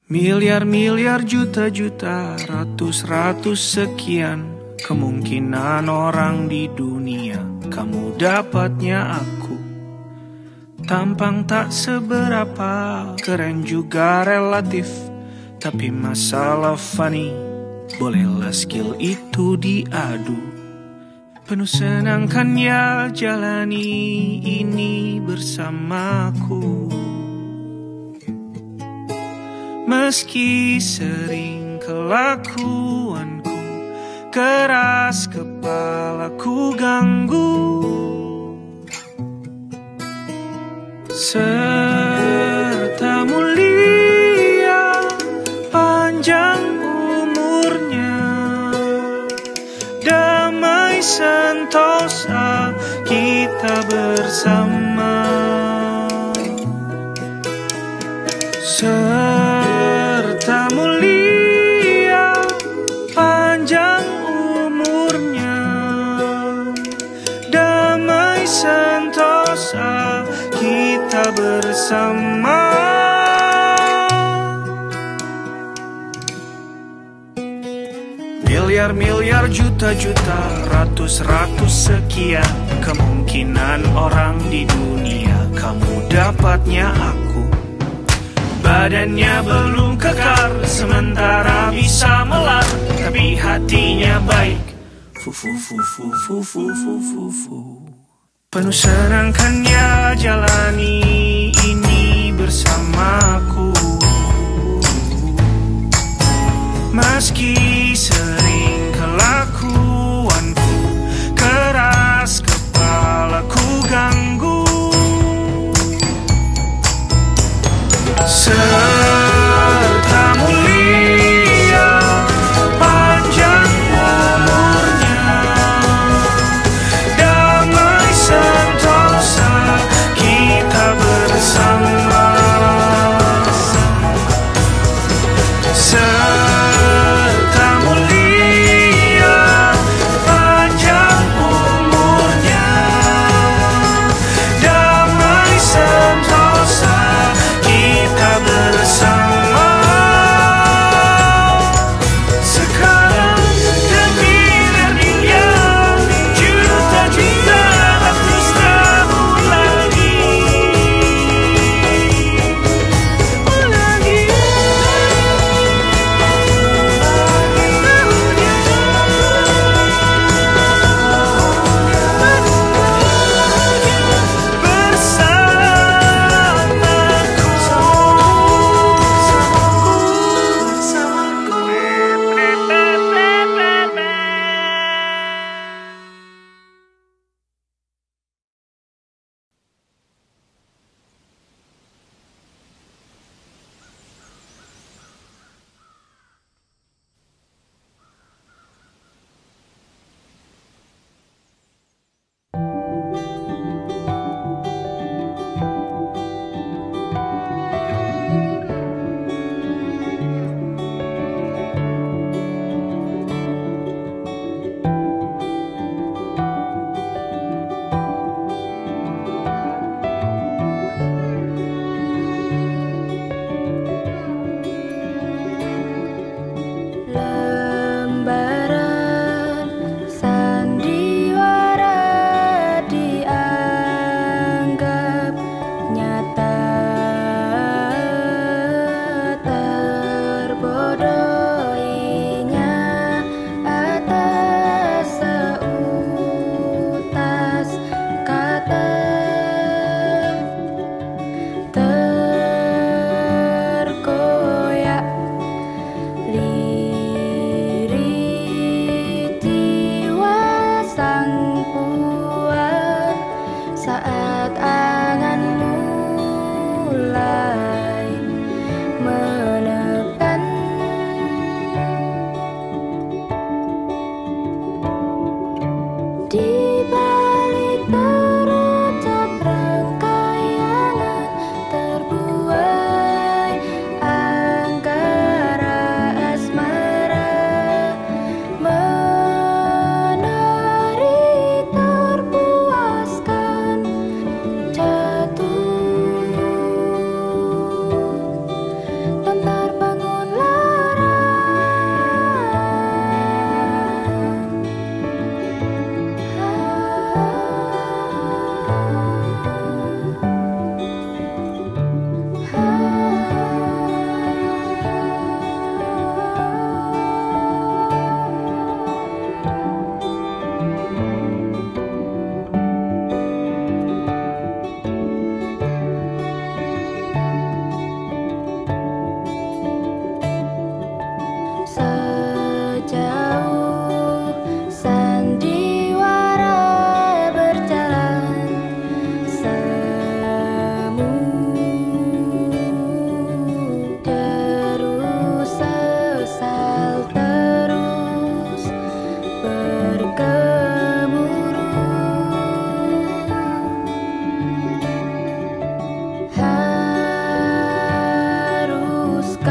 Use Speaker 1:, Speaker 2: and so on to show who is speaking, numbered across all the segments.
Speaker 1: Miliar-miliar, juta-juta, ratus-ratus sekian kemungkinan orang di dunia, kamu dapatnya aku. Tampang tak seberapa, keren juga relatif, tapi masalah funny, bolehlah skill itu diadu. Penuh senang kan ya jalani ini bersamaku. Meski sering kelakuanku keras kepalaku ganggu, serta mulia panjang umurnya, damai sentosa kita bersama. Serta mulia panjang umurnya, damai sentosa kita bersama. Miliar-miliar, juta-juta, ratus-ratus sekian kemungkinan orang di dunia, kamu dapatnya aku. Badannya belum kekar, sementara bisa melar, tapi hatinya baik. Fu. Penuh senang kan ya jalani ini bersamaku. Meski sering kelakuanku keras kepalaku ganggu, serta mulia panjang umurnya, damai sentosa kita bersama.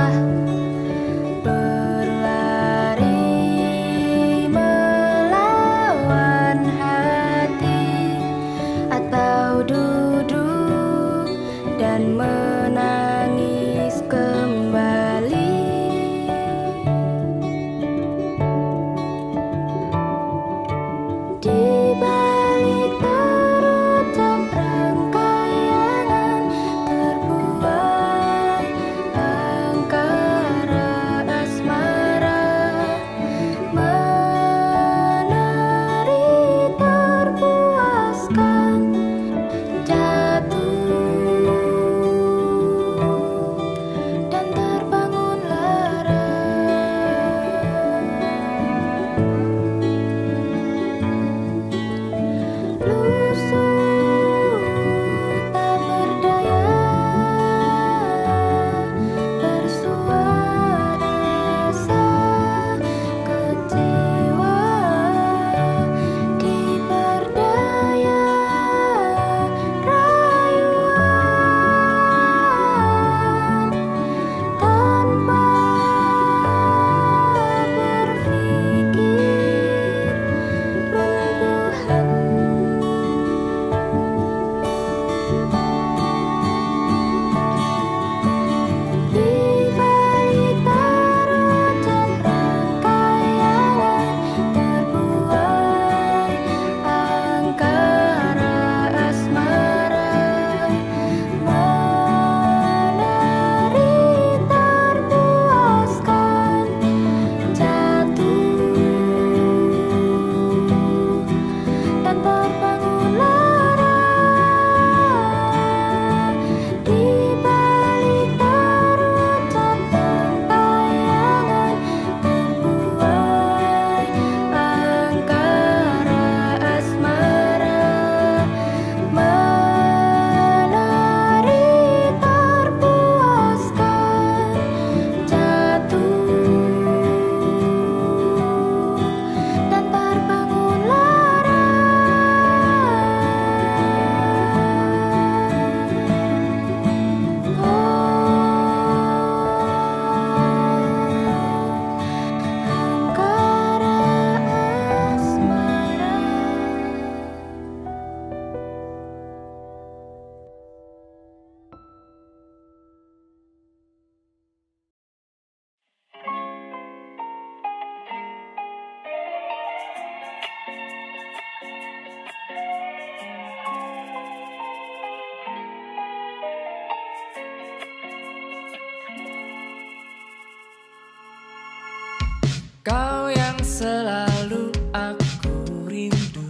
Speaker 2: Kau yang selalu aku rindu,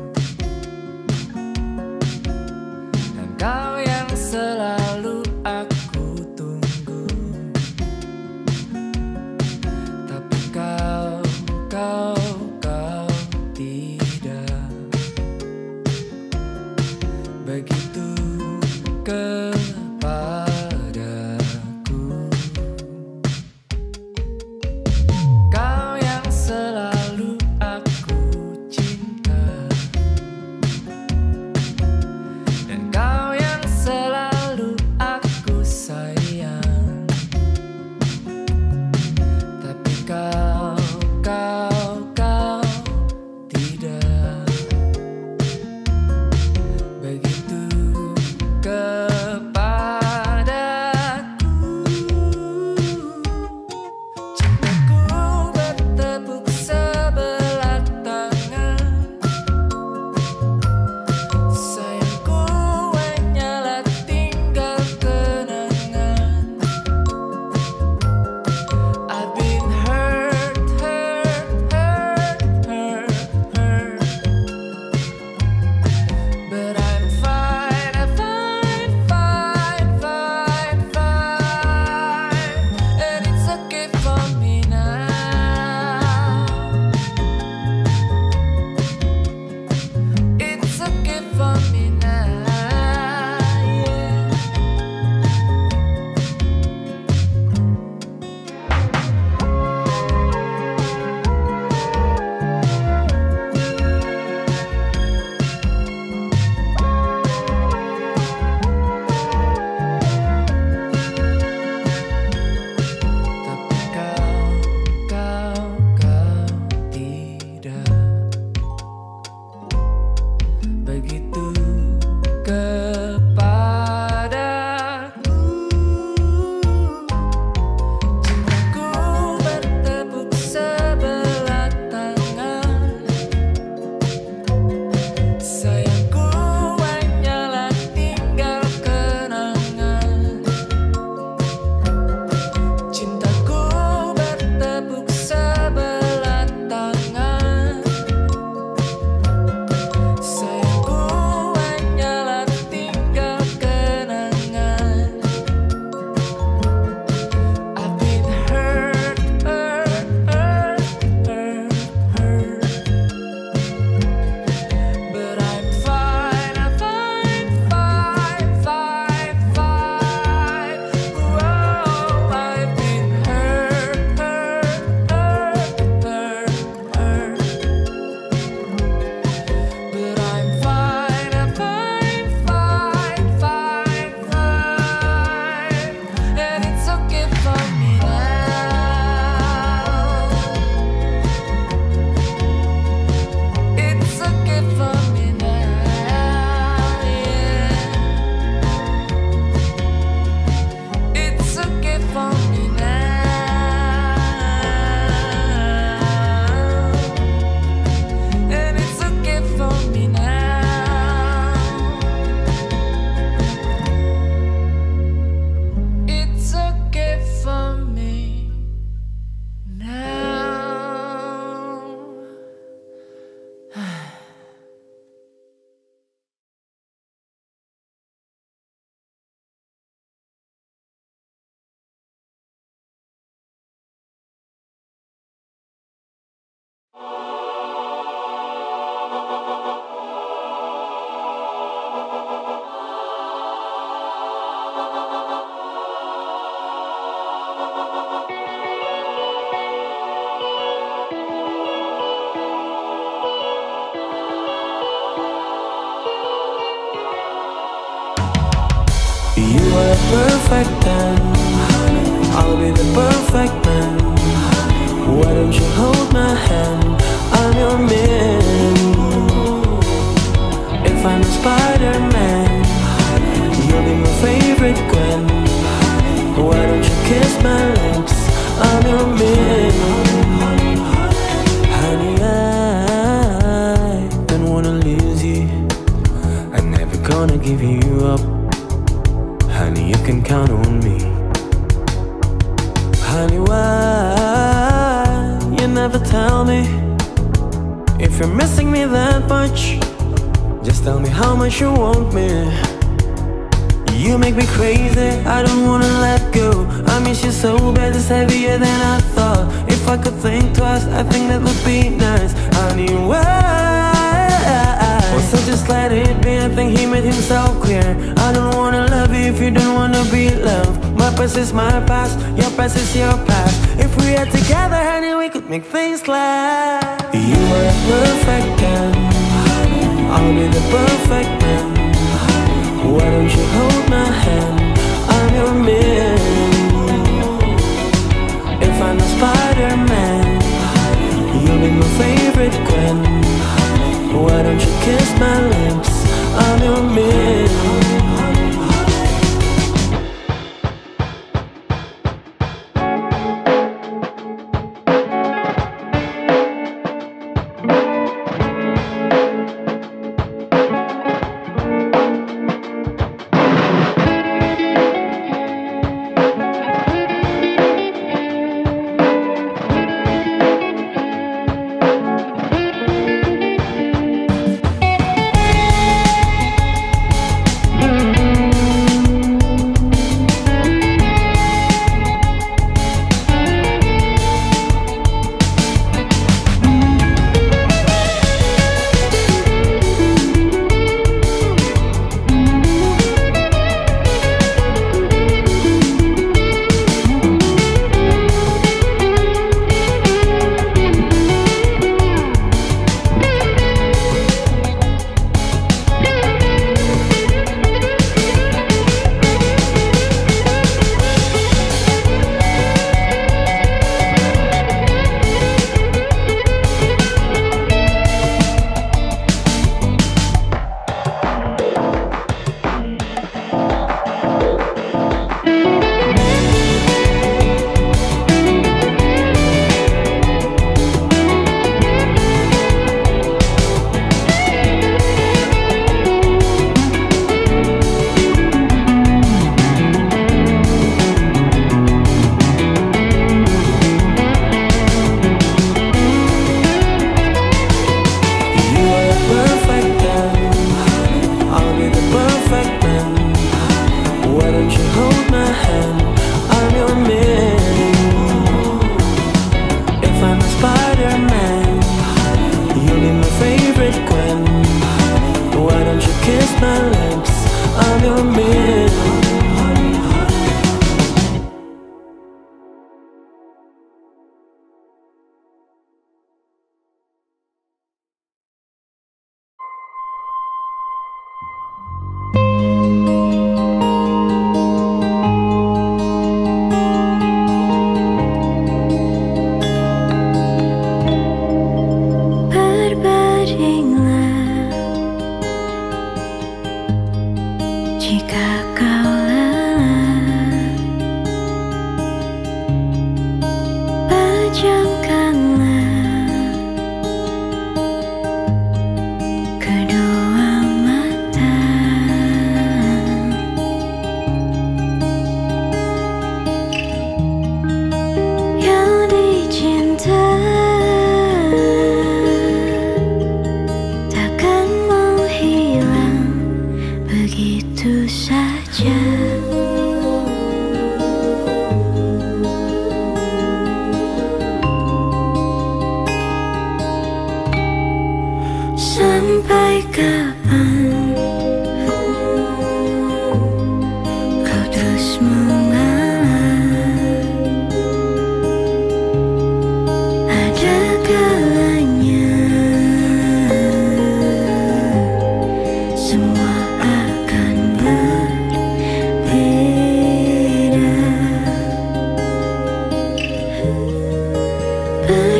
Speaker 2: dan kau yang selalu aku tunggu. Tapi kau tidak begitu kepadaku. Kau yang selalu
Speaker 3: perfect then I'll be the perfect man. Why don't you hold my hand? I'm your man. If I'm a Spider-Man, you'll be my favorite Gwen. Why don't you kiss my lips? I'm your man. Honey, I don't wanna lose you. I'm never gonna give you up. Honey, you can count on me. Honey, why you never tell me if you're missing me that much? Just tell me how much you want me. You make me crazy, I don't wanna let go. I miss you so bad, it's heavier than I thought. If I could think twice, I think that would be nice. Honey, why? So just let it be, I think he made himself clear. I don't wanna love you if you don't wanna be loved. My past is my past, your past is your past. If we are together, honey, we could make things last. You are a perfect man, I'll be the perfect man. Why don't you hold my hand? I'm your man. If I'm a Spider-Man, you'll be my favorite Gwen. Why don't you kiss my lips? I'm your man.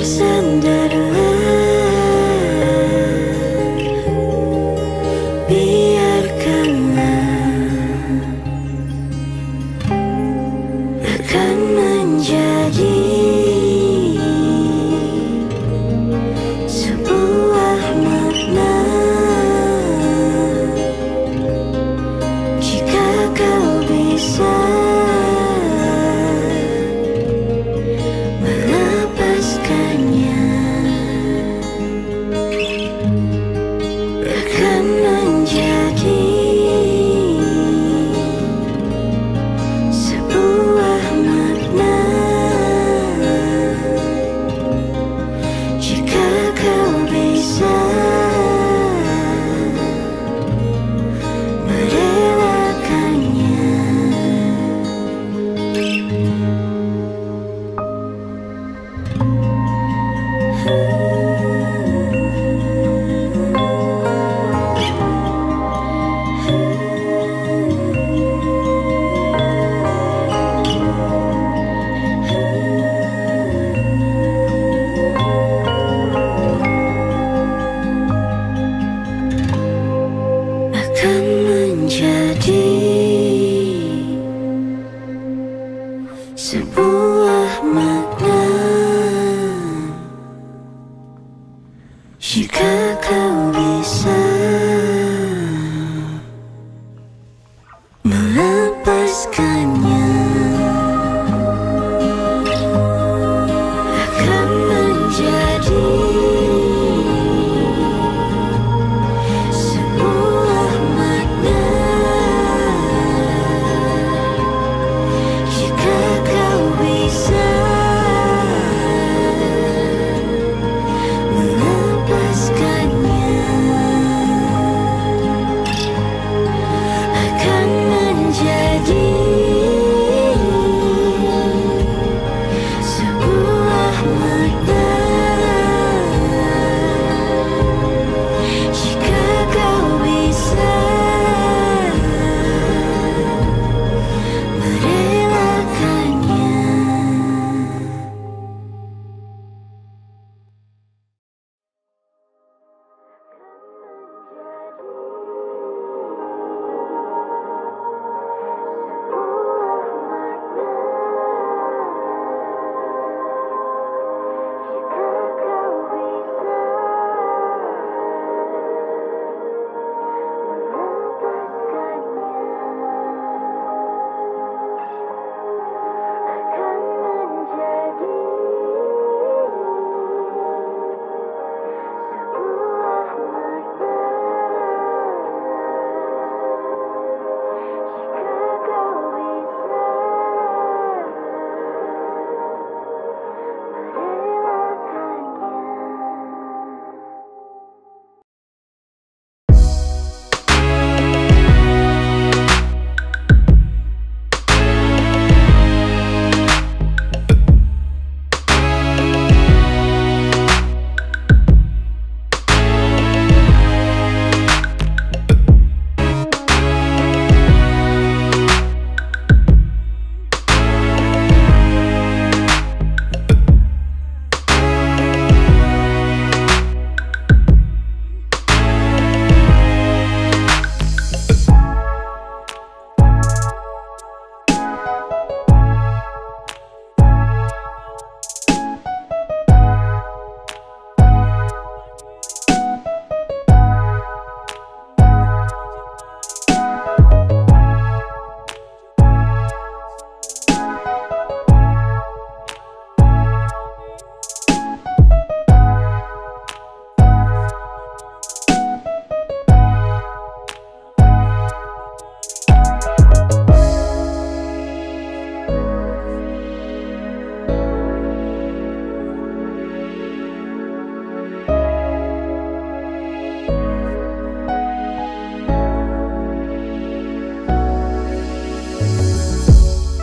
Speaker 4: bersandar.